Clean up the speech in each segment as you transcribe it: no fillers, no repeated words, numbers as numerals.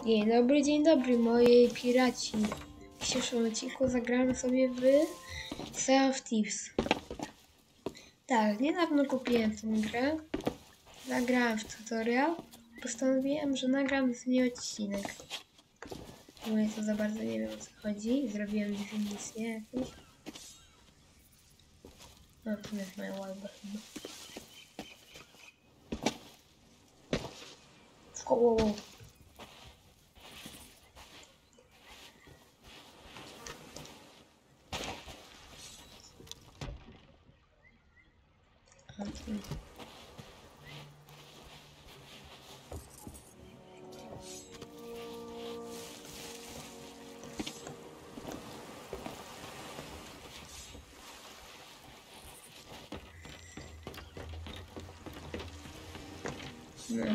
Dzień dobry moi piraci. W dzisiejszym odcinku zagramy sobie w Sea of Thieves. Tak, niedawno kupiłem tę grę. Zagrałem w tutorial. Postanowiłem, że nagram z niej odcinek. Mówię, to za bardzo nie wiem, o co chodzi. Zrobiłem dwie misje jakieś. No, to jest moja łajba chyba. O. No.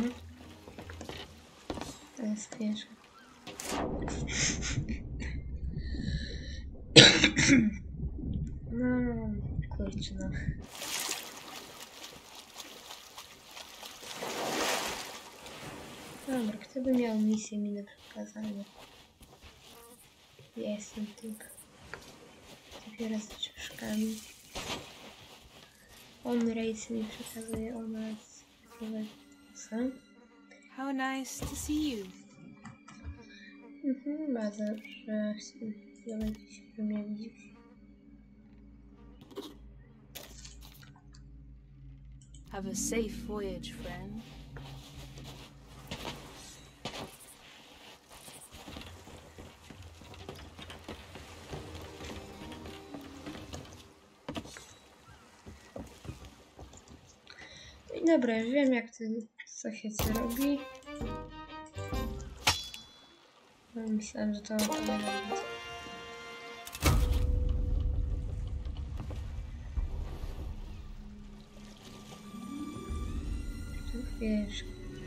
To jest pierwsze. No, kurczę no. Dobra, kto by miał misję mi do przekazania? Ja jestem typ. Dopiero z czaszkami. On rejs mi przekazuje o nas. How nice to see you. Bardzo, że będzie się mnie widzisz. Have a safe voyage, friend. I dobra, już wiem jak to, co się co robi. No, myślałem, że to powinno być. Wiesz.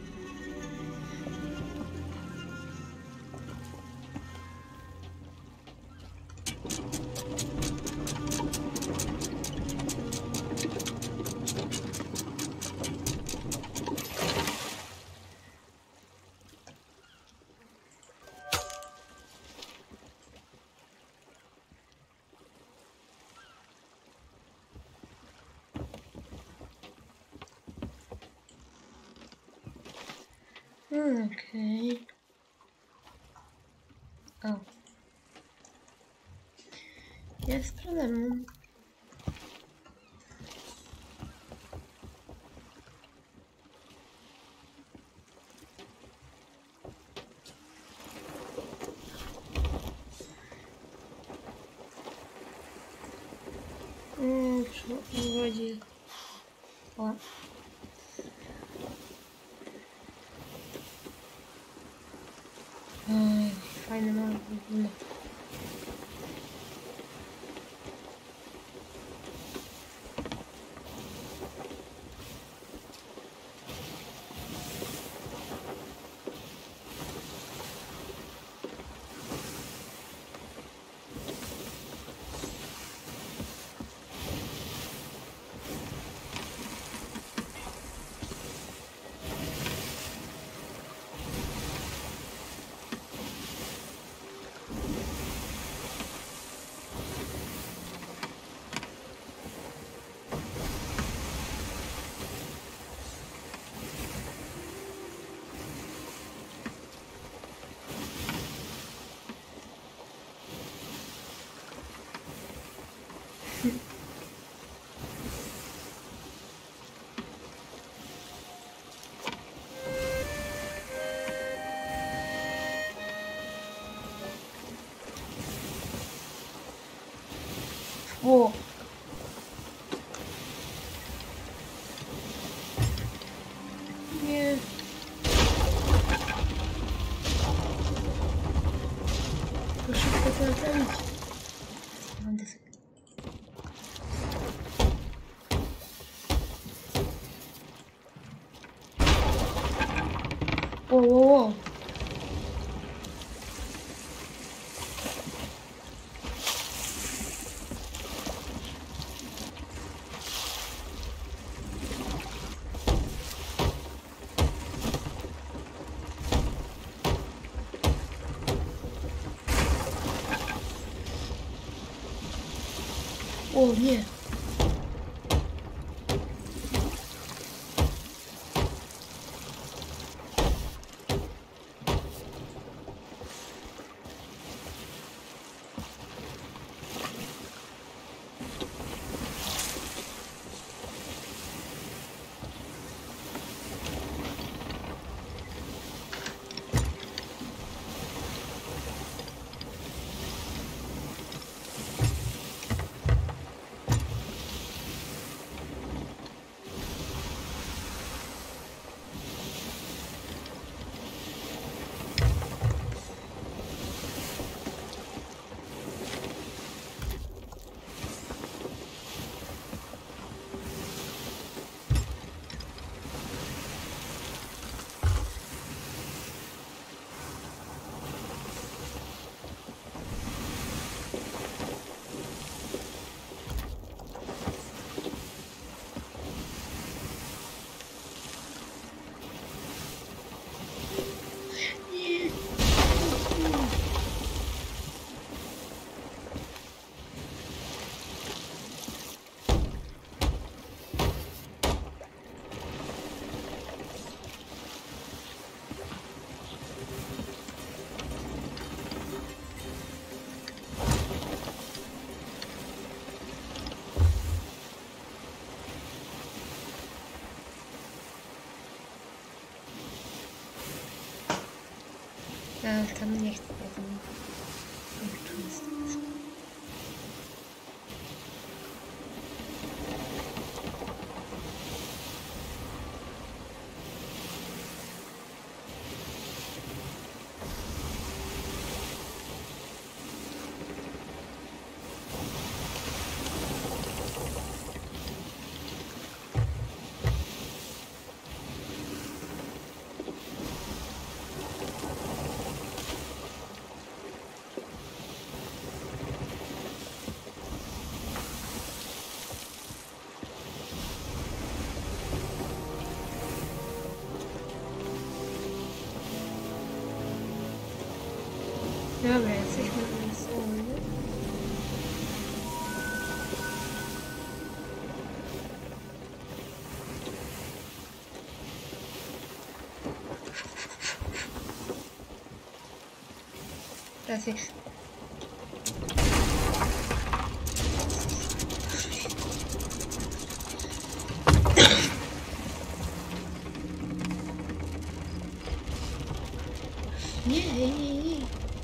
Okej. O. Jest problem. Przy wodzie. O. Oj, fajny mam w ogóle. O! Nie. Proszę to naprawić. Będę sobie. O. O nie! Ale tam nie chcę potem. Dobra, jesteśmy na słonie. Teraz jest. Nie.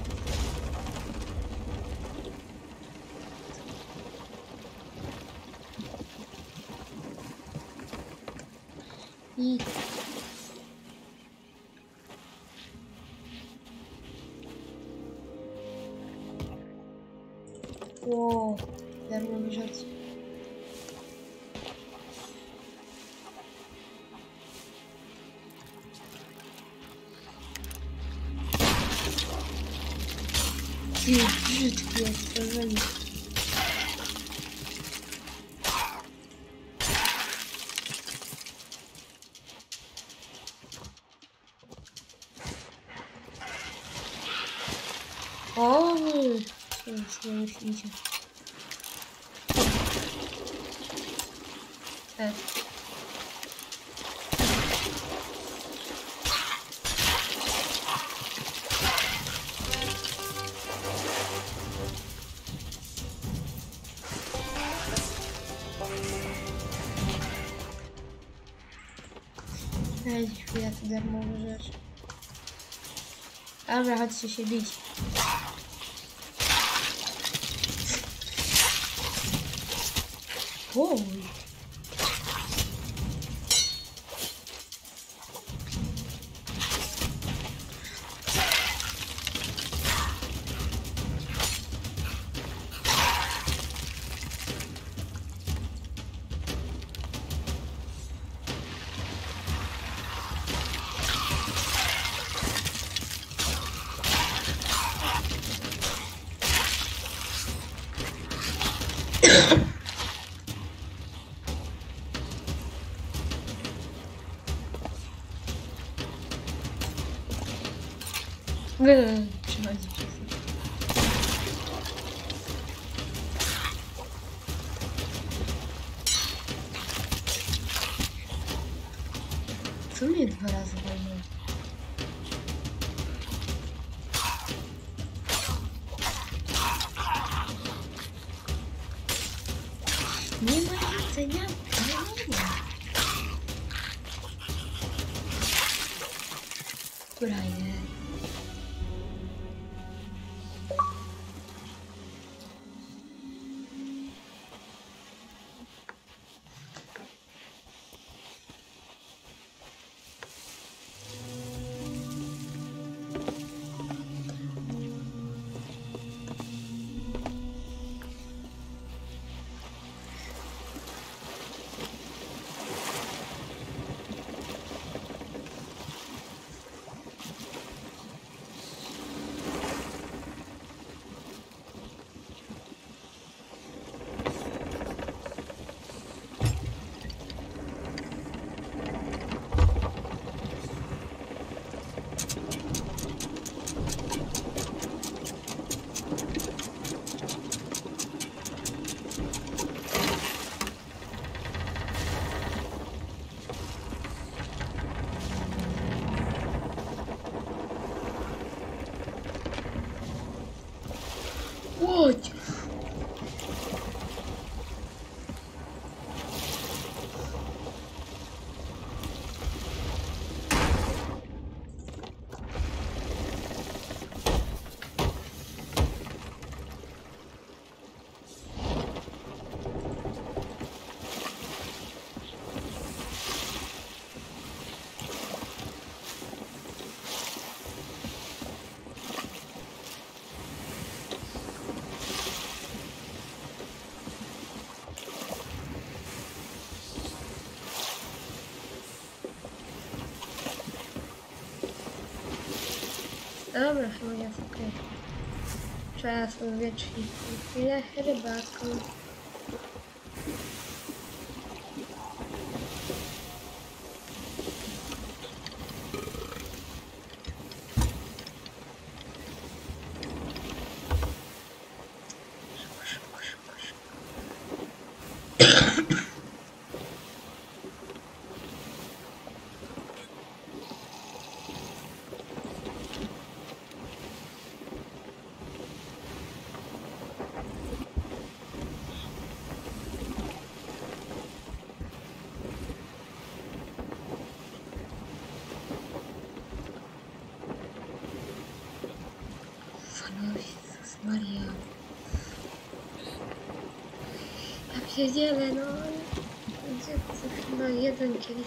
I wow, darmowe rzeczy. Ty brzydkie stworzenie. O, co myślicie? Daj chwilę, to darmowe rzeczy. Dobra, chodźcie się bić. Oj. Przychodzi przez co mnie 2 razy walnął? Nie ma jedzenia, nie ma. Która jest? Łódź! Dobra, chyba jest okej. Czas uwiecznić chwilę rybaką. Jezus Maria. Ja pierdzielę, no. Gdzie to chyba jeden kielich.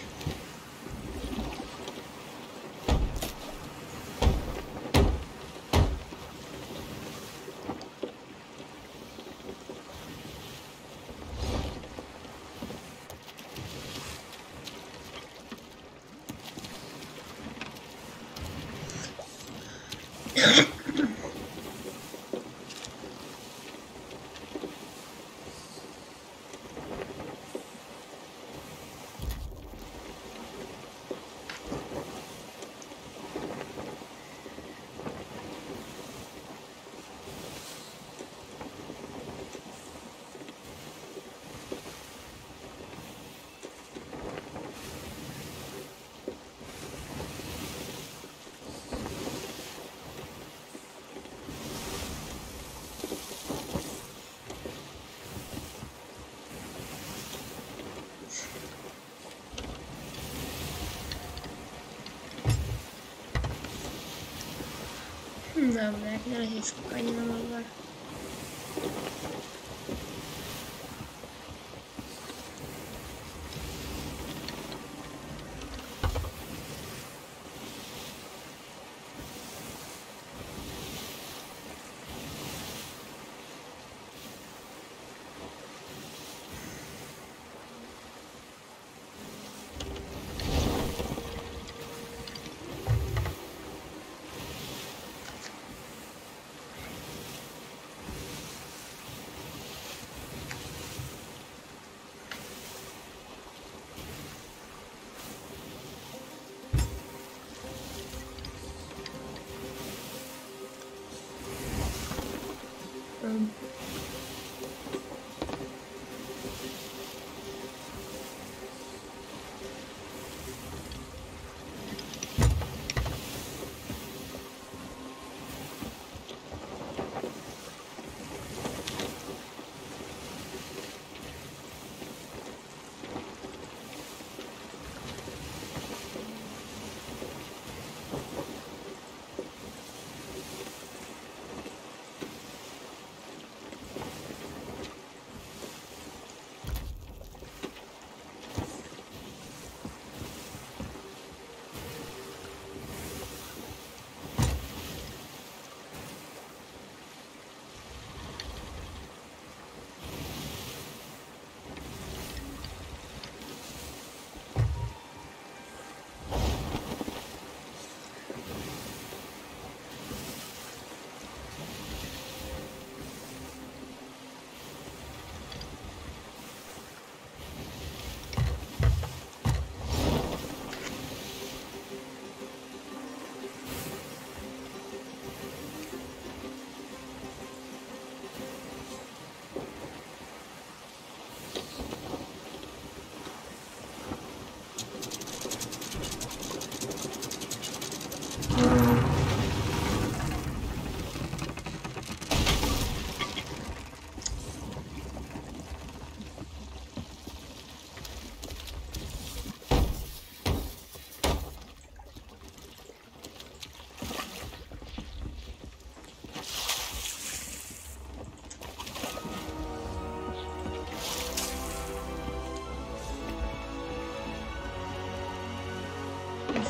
Dobra, jak na razie spokojnie na mowę.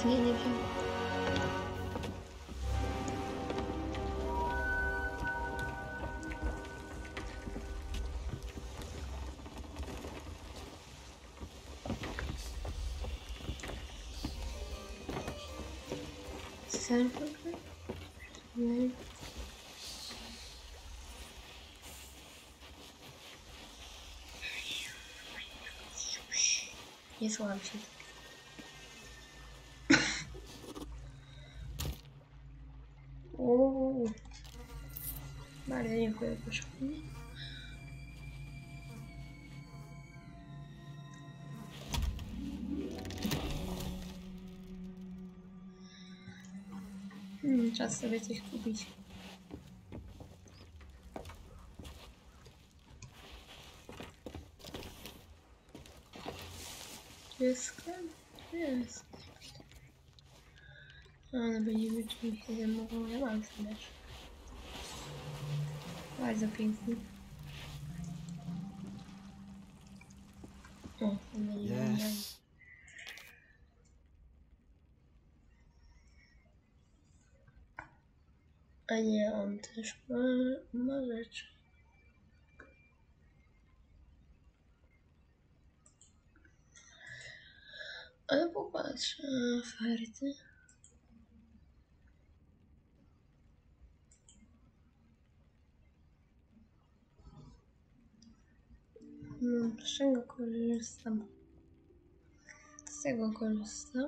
Nie, nie wiem. Nie. Nie słucham się. Uuu. Bardzo dziękuję, proszę. Czas sobie coś kupić. Tu jest sklep? Jest. Ale będziemy czymś się zajmował. Ja mam sobie. Bardzo piękny. O, to będzie Yes. A nie, on też ma rzeczy. Ale popatrz, oferty. Z czego korzystam? Z tego korzystam?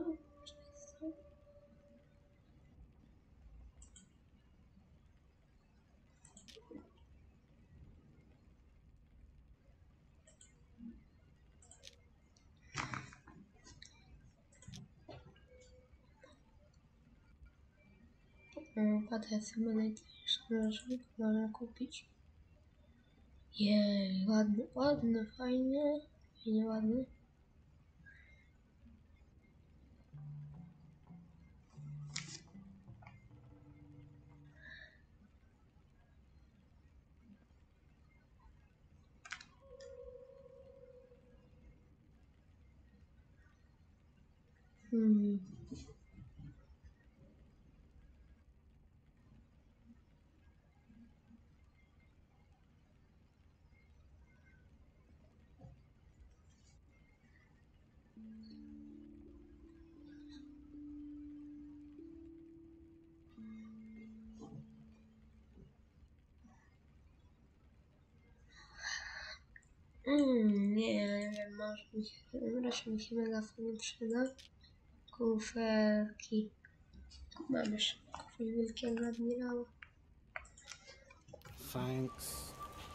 Patrzę sobie najtańsze rzeczy, można kupić. Jej, ładny, ładny, fajnie. Fajnie, ładny. Nie wiem, może mi się, raczej mi się mega fajnie przyda. Kuferki. Mam jeszcze kufer wielkiego admirała. Thanks.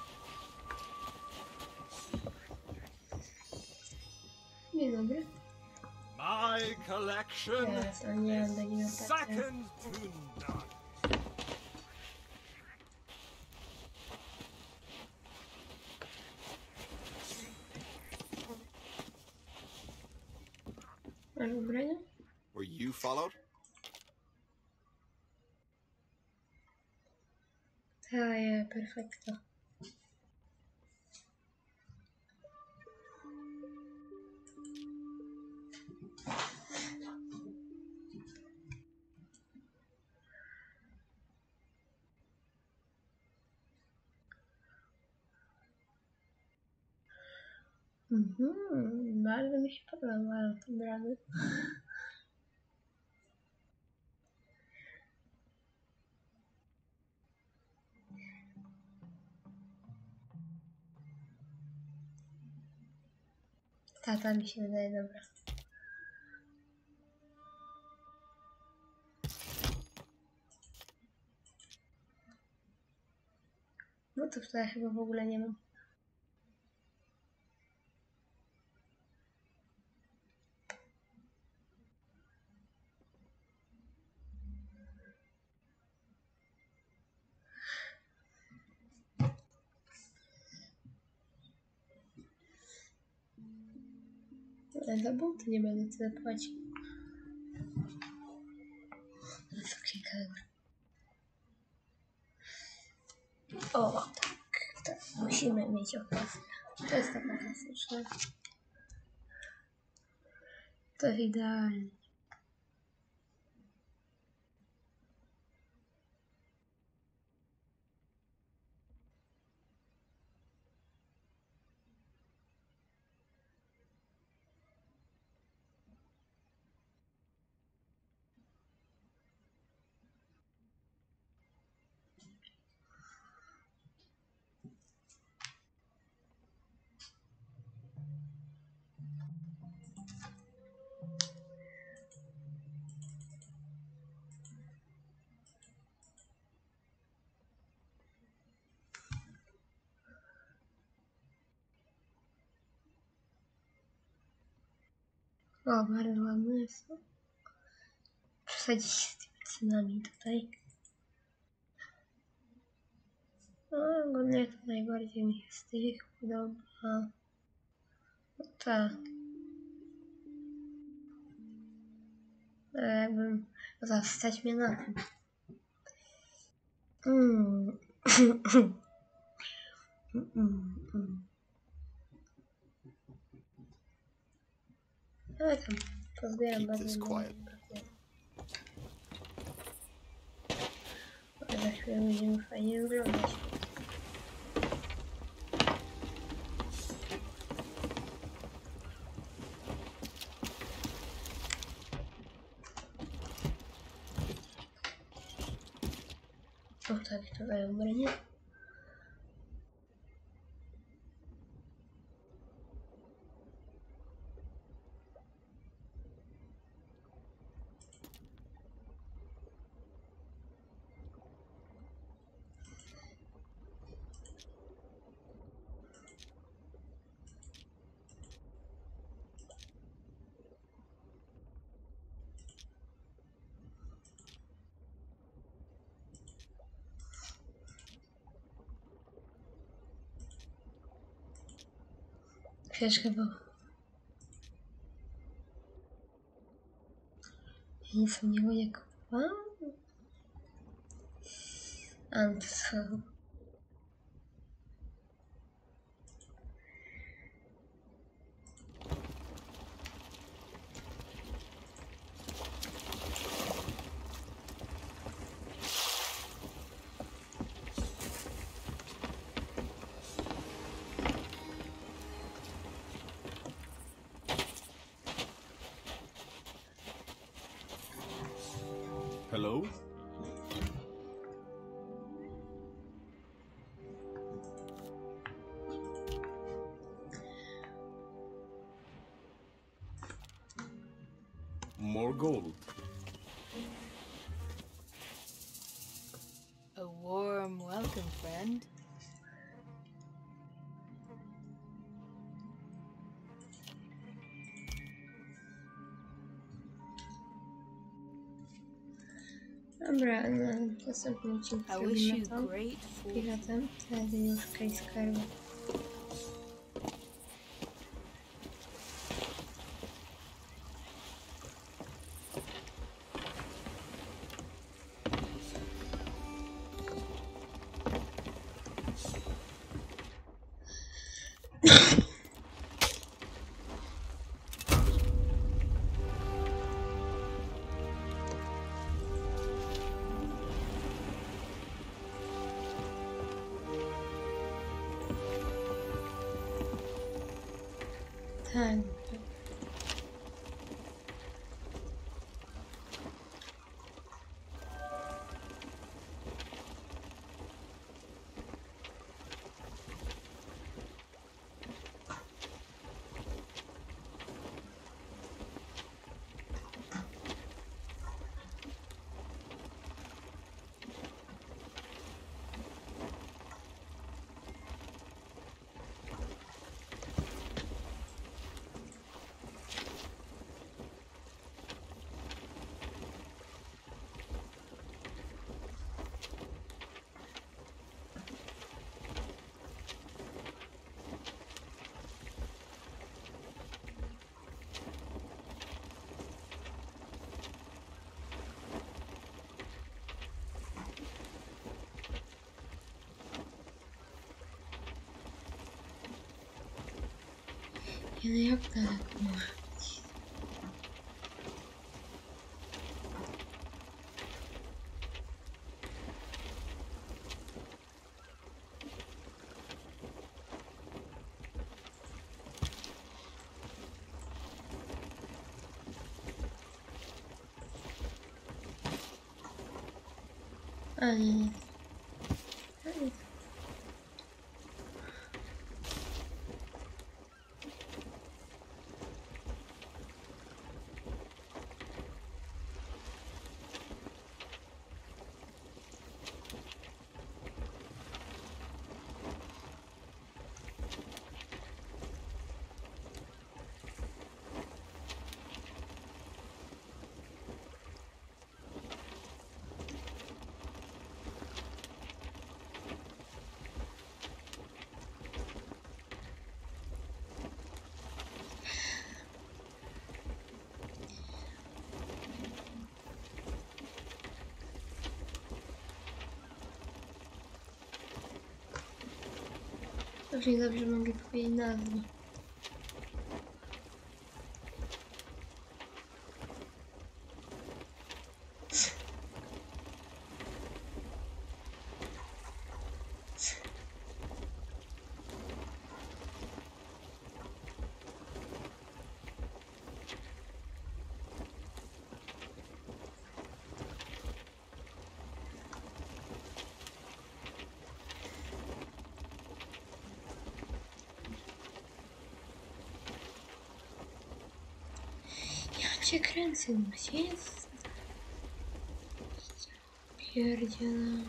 Dzień dobry. My collection Teraz, a nie mam takiego is patrzę. second to none. Masz ubrania? Were you followed? Tak, perfekto. Bardzo mi się podobają te brany. Tata mi się wydaje dobra. No to tutaj chyba w ogóle nie mam. Ale za buty nie będę tyle płacił. Wysoki kalor. O, tak, tak. Musimy mieć okazję. To jest taka klasyczna. To jest idealnie. O, bardzo ładne jest to. Przesadzić z tymi cenami tutaj. No, ogólnie to najbardziej mi się z tych podoba. No ta. No, jakbym zastać mnie na tym. Ale tam pozbieram Keep bardzo this dużo quiet. papieru. Ale za chwilę będziemy fajnie wyglądać. O tak, tutaj ubranie. Chwileczkę, bo ja nic u niego nie kupowałam. A no to co? Hello? More gold. A warm welcome, friend. Dobra, na następnym odcinku I wish zrobimy you to. great fortune. Piratem, wtedy już Case Skarbu. Tak. No jak daleko może być? A nie, nie. A nie. Równie dobrze mogę powiedzieć nazwę. Ja cię kręcę, gdzie jest? Pierdzielę.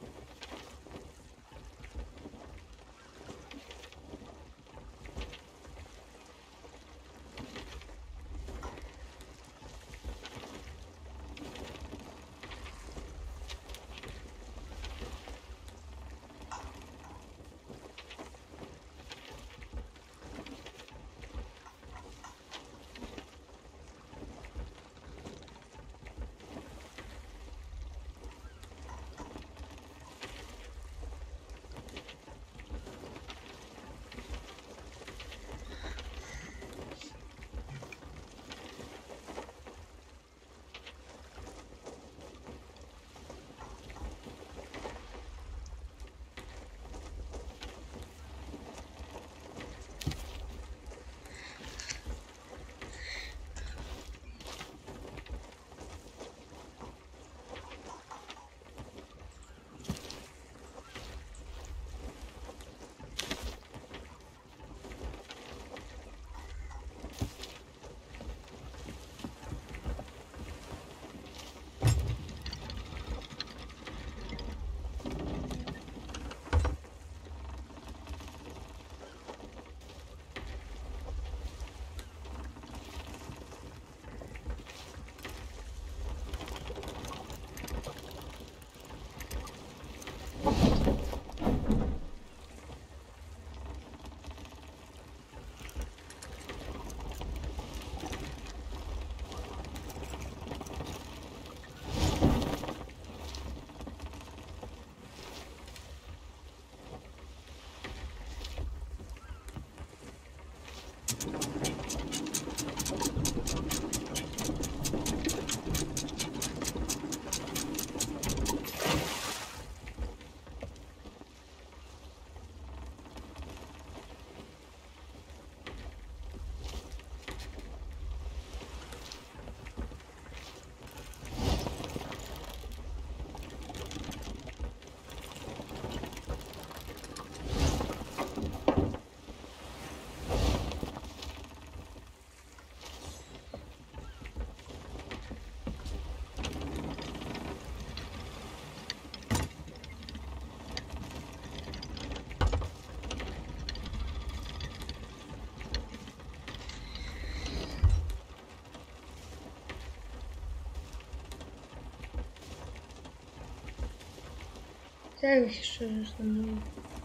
Tak się szczerze zastanawiam.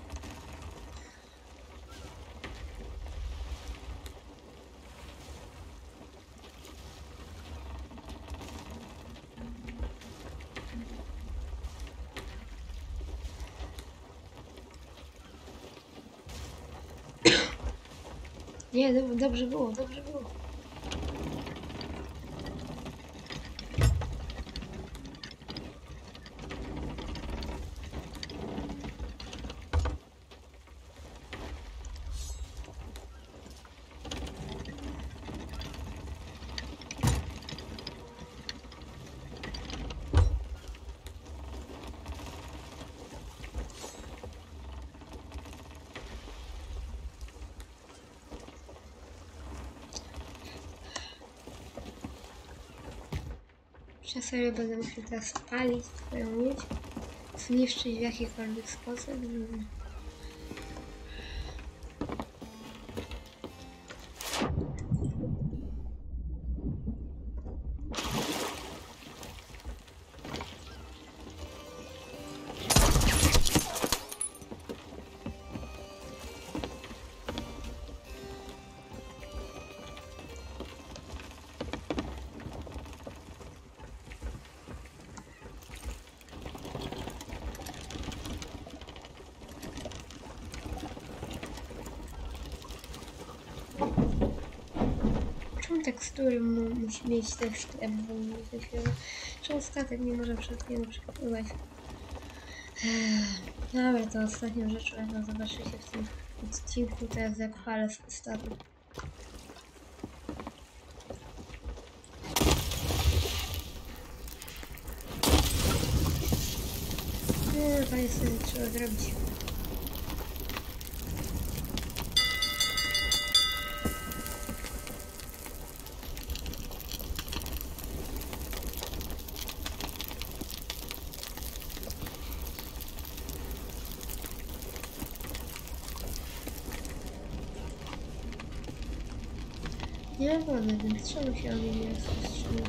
Nie, dobrze było, dobrze było. Ja sobie będę musiał teraz spalić swoją łódź, zniszczyć w jakikolwiek sposób. tekstury musi mieć też czemu statek nie może przez niego przepływać. Dobra, to ostatnią rzeczą, jaką zobaczycie w tym odcinku, to jest jak palę statek. No, to jest trzeba zrobić. Nie ma wody, więc czemu się o mnie nie rozprzestrzeni?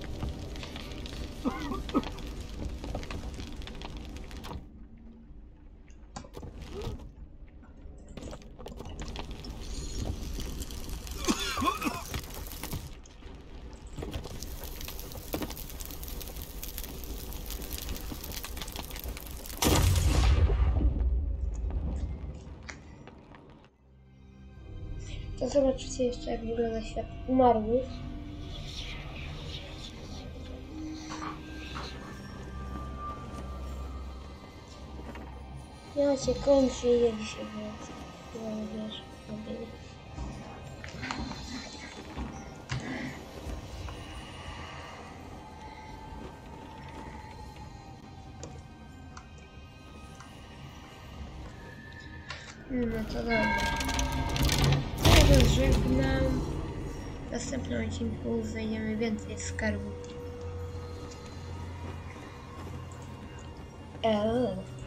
To zobaczycie jeszcze, jak wygląda świat umarłych. Ja się kończy i ja dzisiaj wracam. Chyba nie wiesz, robię. No to dobra. Ja was żegnam. W następnym odcinku znajdziemy więcej skarbów.